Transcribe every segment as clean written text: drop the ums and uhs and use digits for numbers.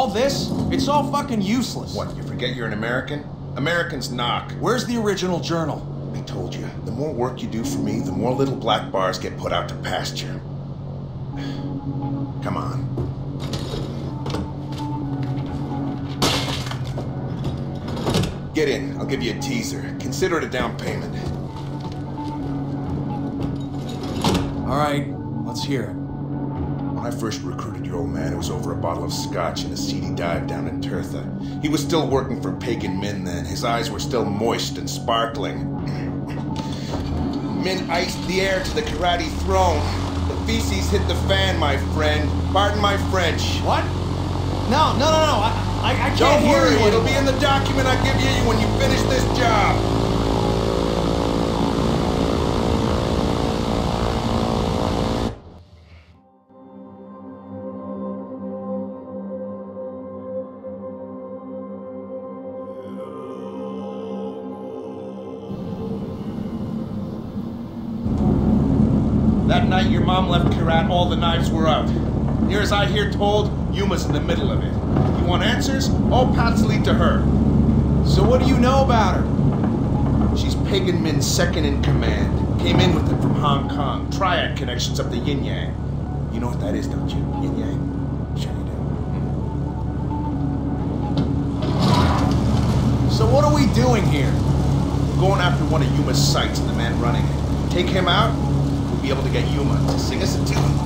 All this? It's all fucking useless. What, you forget you're an American? Americans knock. Where's the original journal? I told you, the more work you do for me, the more little black bars get put out to pasture. Come on. Get in. I'll give you a teaser. Consider it a down payment. All right, let's hear it. When I first recruited your old man, it was over a bottle of scotch and a seedy dive down in Tirtha. He was still working for Pagan Min then. His eyes were still moist and sparkling. Min iced the heir to the karate throne. The feces hit the fan, my friend. Pardon my French. What? No. I can't Don't hear worry, you it'll be anymore. in the document I give you when you finish this job. That night your mom left Kyrat, all the knives were out. Near as I hear told, Yuma's in the middle of it. You want answers? All paths lead to her. So what do you know about her? She's Pagan Min's second in command. Came in with him from Hong Kong. Triad connections up the Yin Yang. You know what that is, don't you? Yin Yang? Sure you do. So what are we doing here? We're going after one of Yuma's sites and the man running it. Take him out, we'll be able to get Yuma to sing us a tune.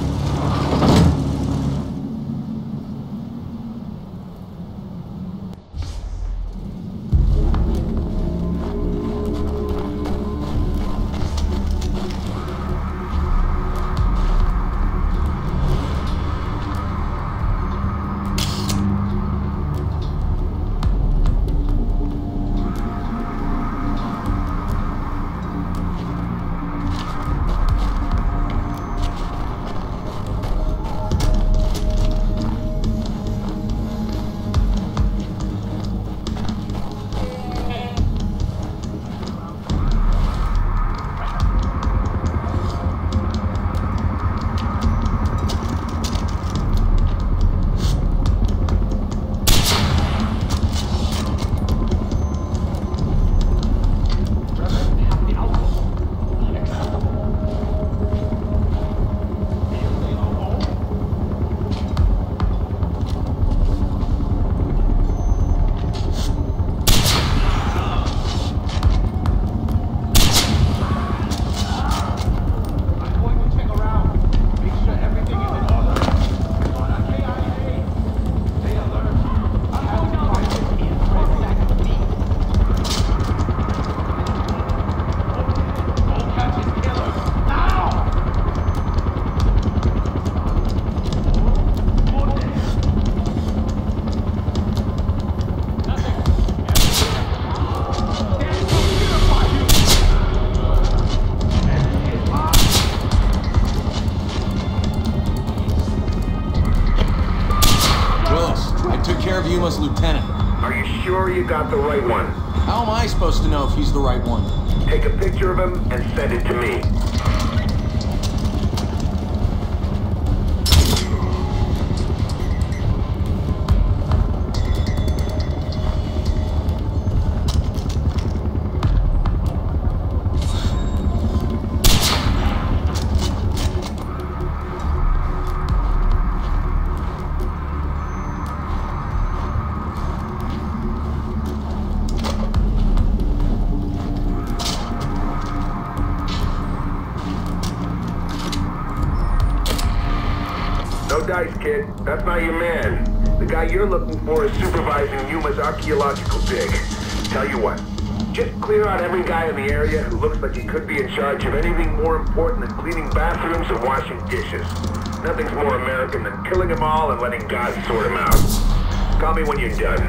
Yuma's lieutenant. Are you sure you got the right one? How am I supposed to know if he's the right one? Take a picture of him and send it to me. No dice, kid. That's not your man. The guy you're looking for is supervising Yuma's archaeological dig. Tell you what, just clear out every guy in the area who looks like he could be in charge of anything more important than cleaning bathrooms and washing dishes. Nothing's more American than killing them all and letting God sort them out. Call me when you're done.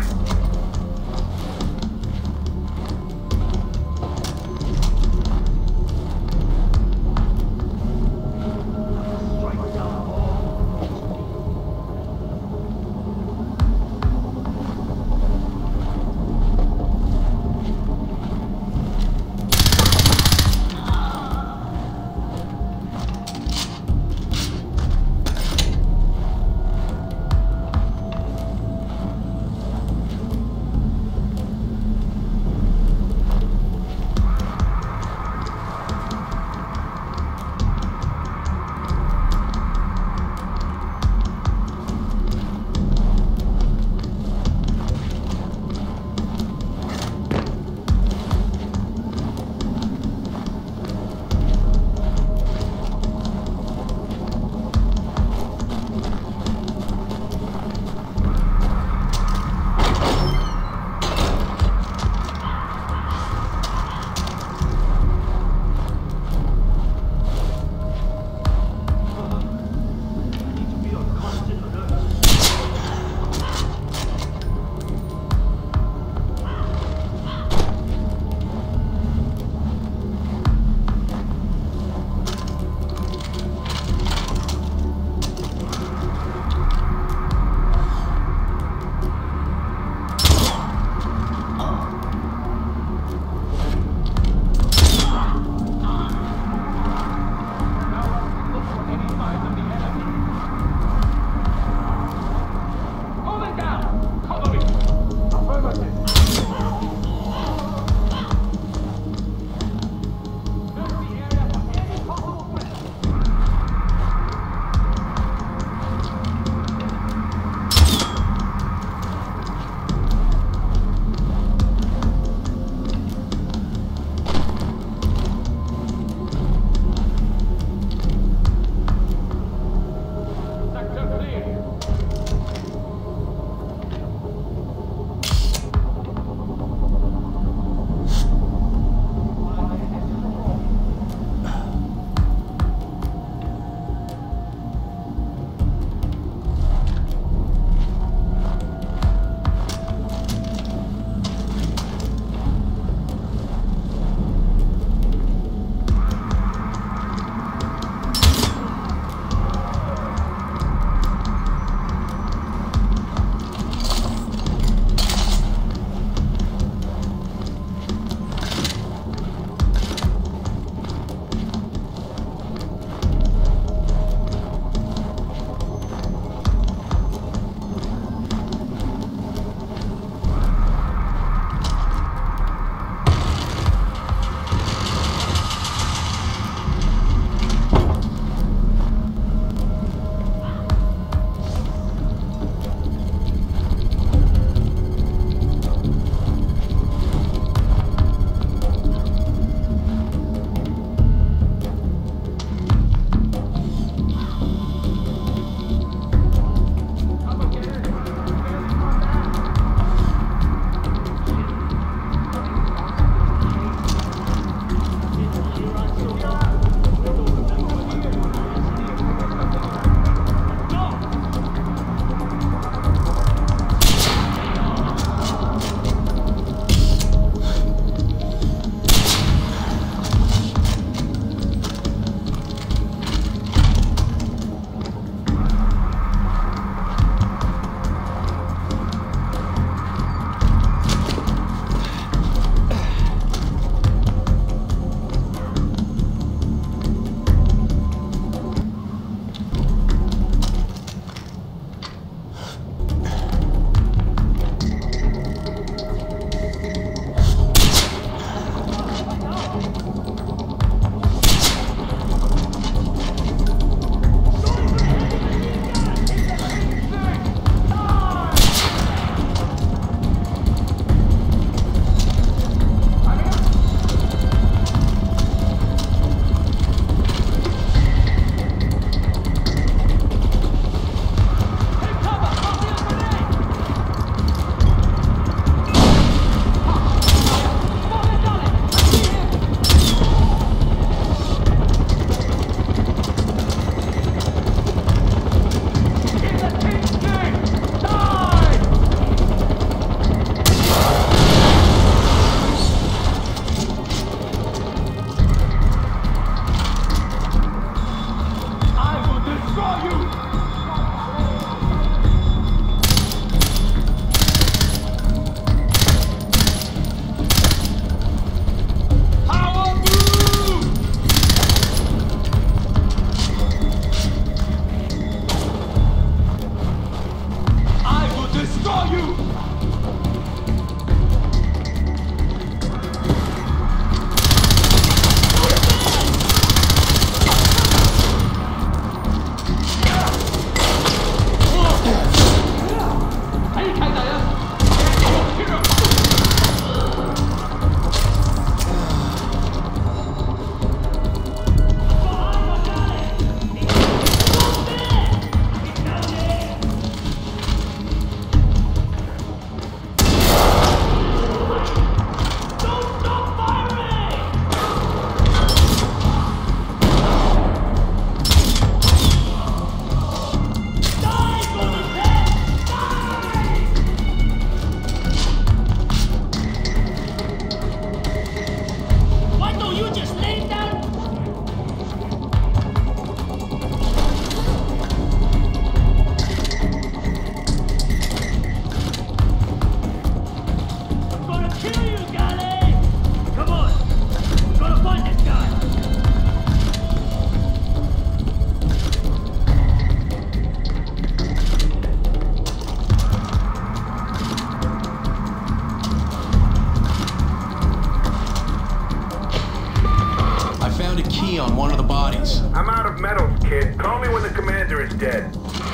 on one of the bodies. I'm out of metals, kid. Call me when the commander is dead.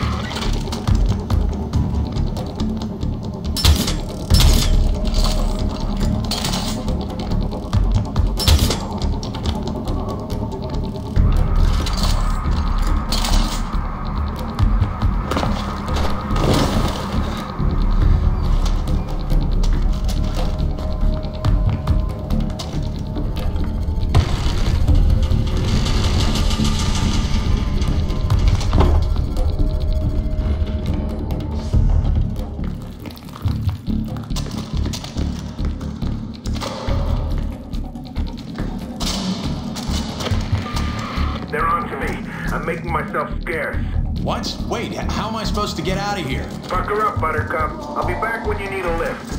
They're on to me. I'm making myself scarce. What? Wait, how am I supposed to get out of here? Fuck her up, Buttercup. I'll be back when you need a lift.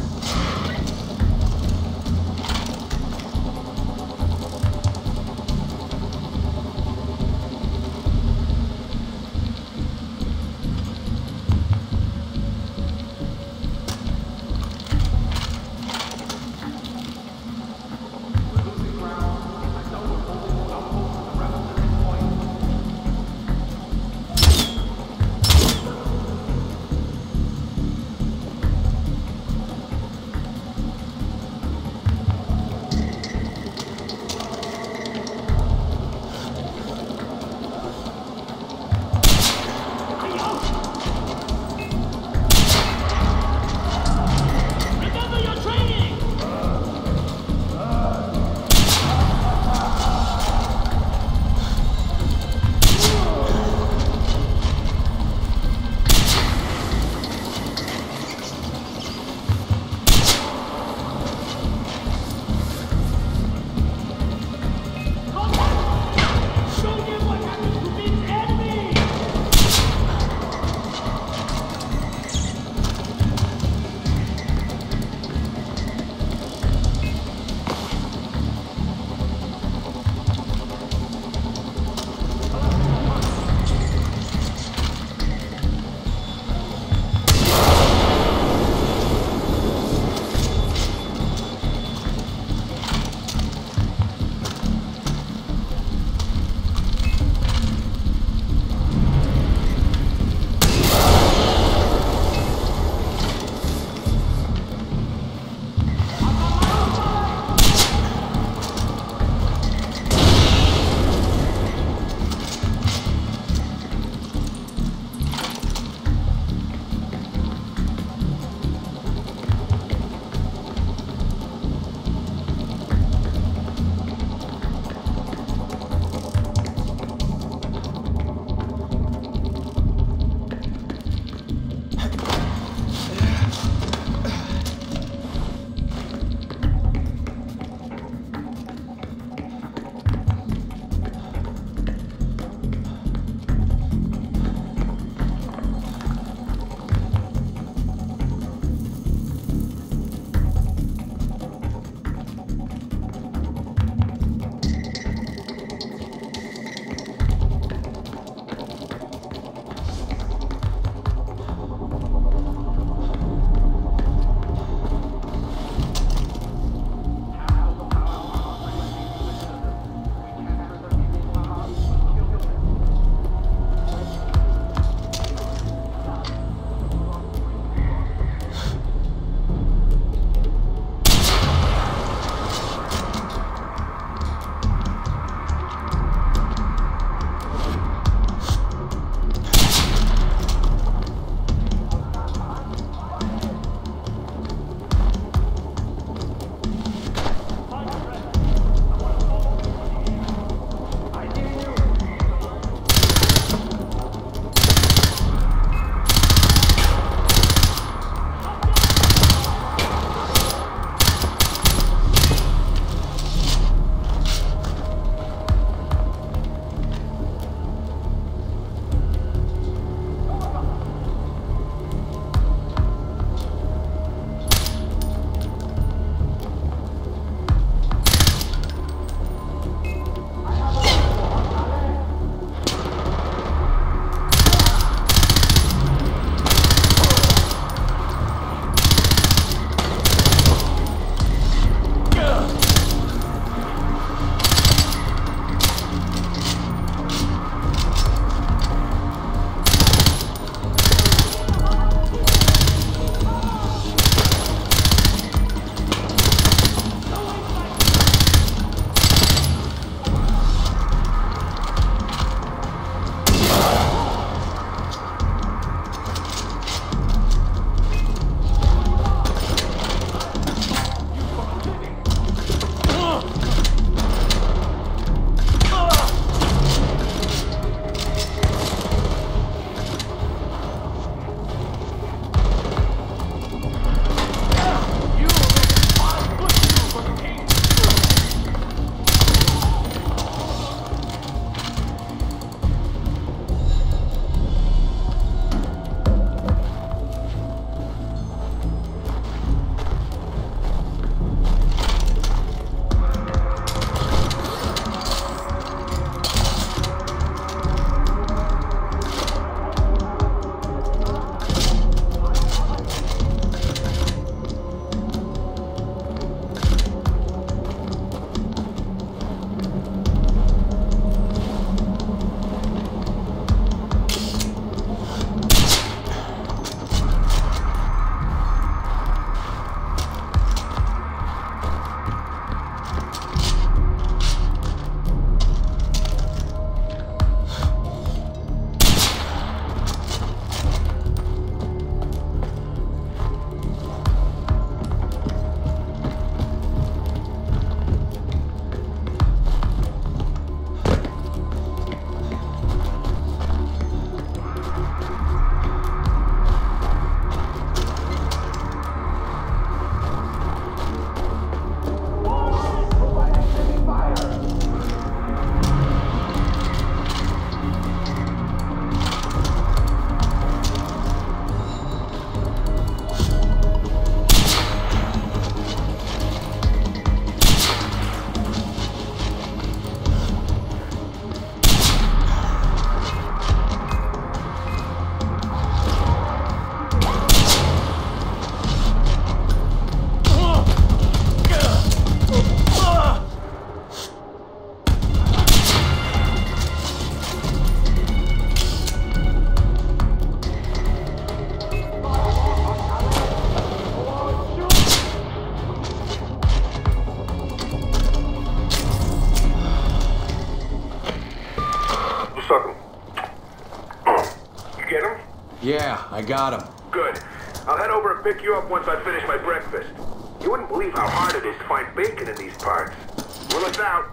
Yeah, I got him. Good. I'll head over and pick you up once I finish my breakfast. You wouldn't believe how hard it is to find bacon in these parts. Willis out.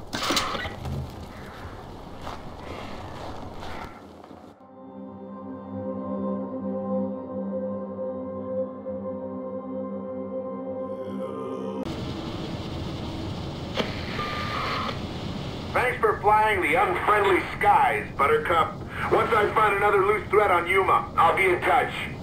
Thanks for flying the unfriendly skies, Buttercup. Once I find another loose thread on Yuma, I'll be in touch.